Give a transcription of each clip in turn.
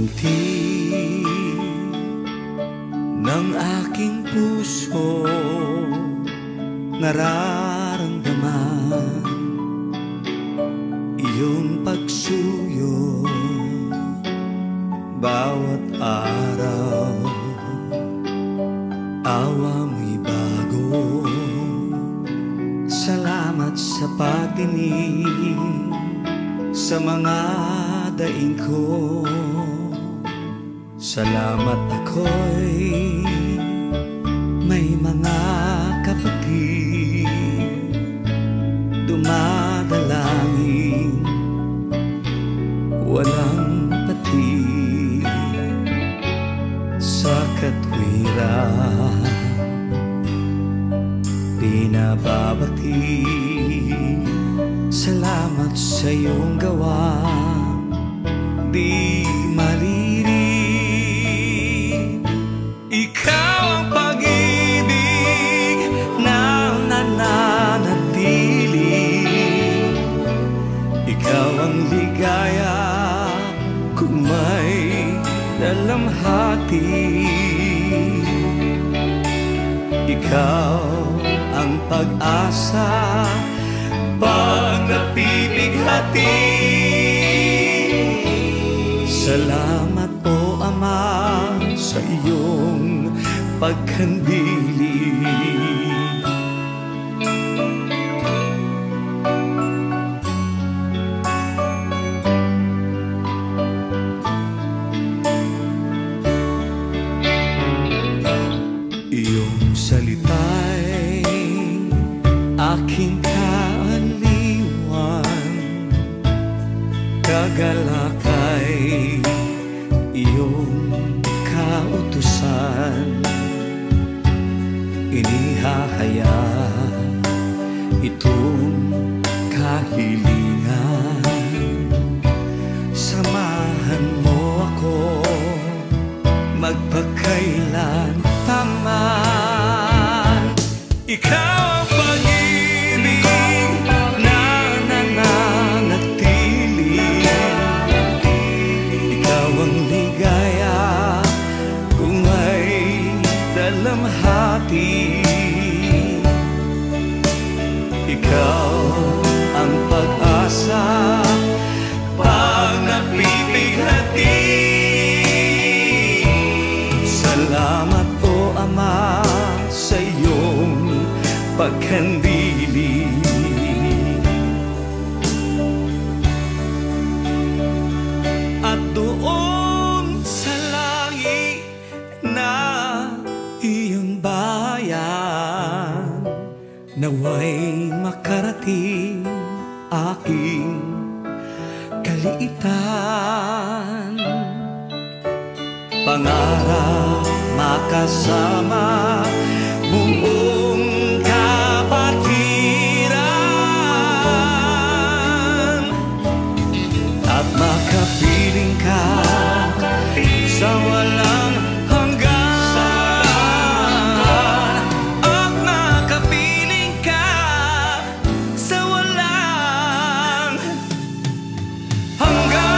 binti ng aking puso, nararamdaman iyong pagsuyo bawat araw. Awa mo'y bago, salamat sa pagdinig sa mga daing ko. Salamat ako'y may mga kapatid, dumadalangin walang patid sa katwiran. Pinababati, salamat sa iyong gawa, di maririnig. Ikaw ang pag-ibig na nananatili, ikaw ang ligaya kung may dalamhati. Ikaw ang pag-asa pag napipighati. Salamat po Ama sa iyong pagkandili. Iyong salita'y aking kaaliwan, kagalakay iyong kautusan. Inihahaya itong kahilingan, samahan mo ako magpakailan paman. Ikaw ang pag-ibig na nananatili, ikaw ang ligaya kung may dalamhati. Ikaw ang pag-asa pag napipighati. Salamat po Ama sa iyong pagkandili. At doon sa langit na iyong bayan, naway makarating aking kaliitan. Pangarap makasama buong kapatiran at makapiling ka sa walang hanggan, at makapiling ka sa walang hanggan.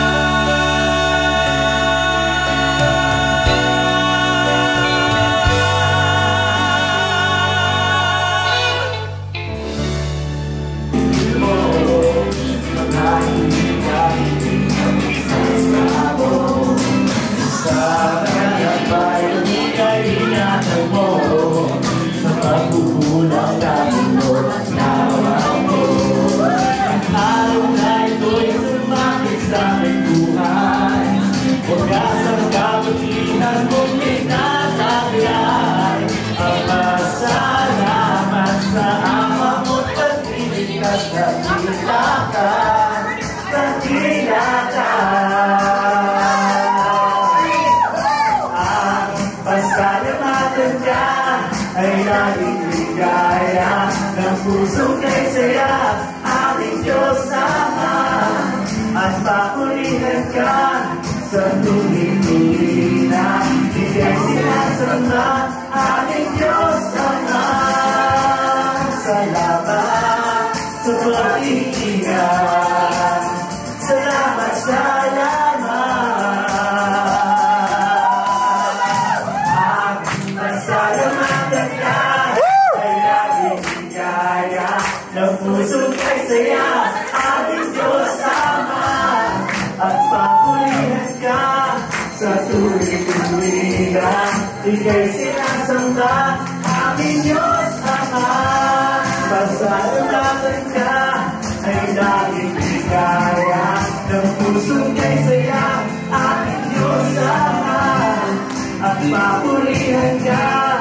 Ay laging ligaya ng pusong kay saya, ating Diyos Ama, at papulihan ka sa tuloy-tuloy na bigay sinasama, ating Diyos Ama. Salamat sa pag-iingat, salamat, salamat. Ika'y sinasamba, aming Diyos Ama. Pasalamatan ka ay laging ligaya, ng pusong kay saya, aming Diyos Ama. At papurihan ka